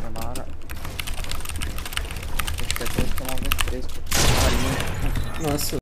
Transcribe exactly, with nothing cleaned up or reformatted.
na hora. Acho que até tomar um três, porque Nossa.